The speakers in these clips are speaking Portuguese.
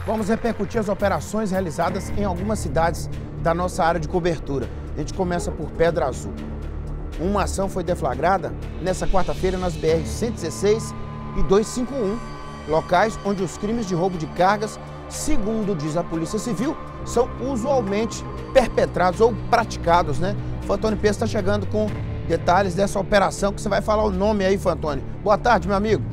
Vamos repercutir as operações realizadas em algumas cidades da nossa área de cobertura. A gente começa por Pedra Azul. Uma ação foi deflagrada nessa quarta-feira nas BR-116 e 251, locais onde os crimes de roubo de cargas, segundo diz a Polícia Civil, são usualmente perpetrados ou praticados, né? Fantoni Peso está chegando com detalhes dessa operação, que você vai falar o nome aí, Fantoni. Boa tarde, meu amigo.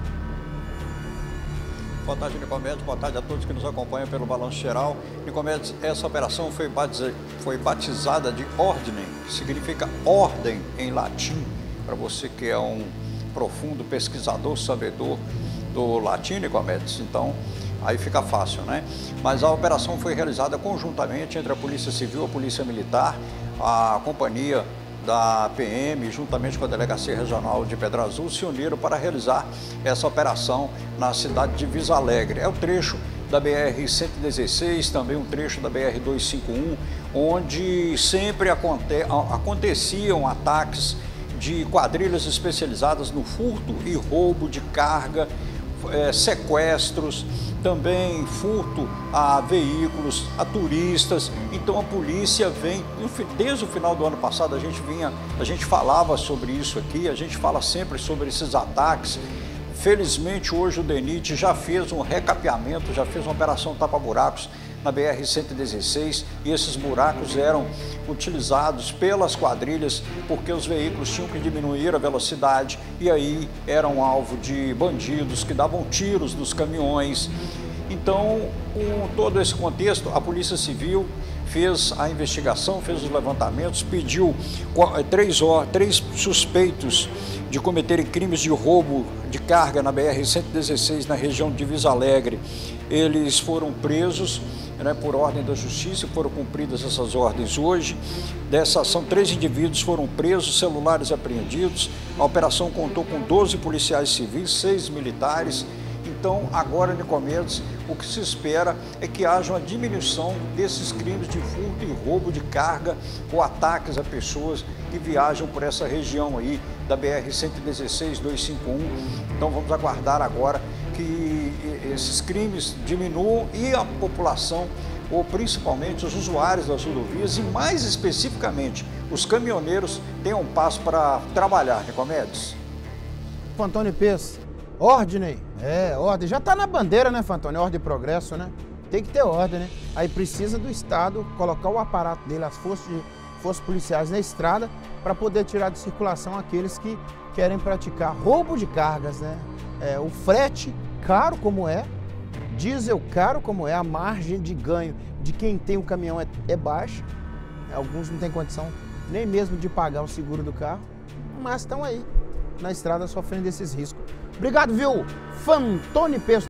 Boa tarde, Nicomedes. Boa tarde a todos que nos acompanham pelo Balanço Geral. Nicomedes, essa operação foi batizada de Ordinem, que significa ordem em latim, para você que é um profundo pesquisador, sabedor do latim, Nicomedes. Então, aí fica fácil, né? Mas a operação foi realizada conjuntamente entre a Polícia Civil, a Polícia Militar, a companhia da PM, juntamente com a Delegacia Regional de Pedra Azul, se uniram para realizar essa operação na cidade de Visa Alegre. É o trecho da BR-116, também um trecho da BR-251, onde sempre aconteciam ataques de quadrilhas especializadas no furto e roubo de carga, sequestros, também furto a veículos, a turistas. Então a polícia vem, desde o final do ano passado a gente falava sobre isso aqui, a gente fala sempre sobre esses ataques. Felizmente hoje o DENIT já fez um recapeamento, já fez uma operação tapa-buracos na BR-116 e esses buracos eram utilizados pelas quadrilhas porque os veículos tinham que diminuir a velocidade e aí eram alvo de bandidos que davam tiros nos caminhões. Então, com todo esse contexto, a Polícia Civil fez a investigação, fez os levantamentos, pediu três suspeitos de cometerem crimes de roubo de carga na BR-116 na região de Visa Alegre. Eles foram presos, né, por ordem da Justiça, foram cumpridas essas ordens hoje. Dessa ação, 3 indivíduos foram presos, celulares apreendidos. A operação contou com 12 policiais civis, 6 militares. Então, agora, Nicomedes, o que se espera é que haja uma diminuição desses crimes de furto e roubo de carga ou ataques a pessoas que viajam por essa região aí da BR-116, 251. Então, vamos aguardar agora que esses crimes diminuam e a população, ou principalmente os usuários das rodovias e mais especificamente os caminhoneiros, tenham passo para trabalhar, Nicomedes. Fantoni Peso, ordem, ordem. Já está na bandeira, né, Fantoni? Ordem e progresso, né? Tem que ter ordem, né? Aí precisa do Estado colocar o aparato dele, as forças policiais na estrada, para poder tirar de circulação aqueles que querem praticar roubo de cargas, né? O frete caro como é, diesel caro como é, a margem de ganho de quem tem o caminhão é baixa. Alguns não têm condição nem mesmo de pagar o seguro do carro, mas estão aí na estrada sofrendo esses riscos. Obrigado, viu? Fantoni Peso.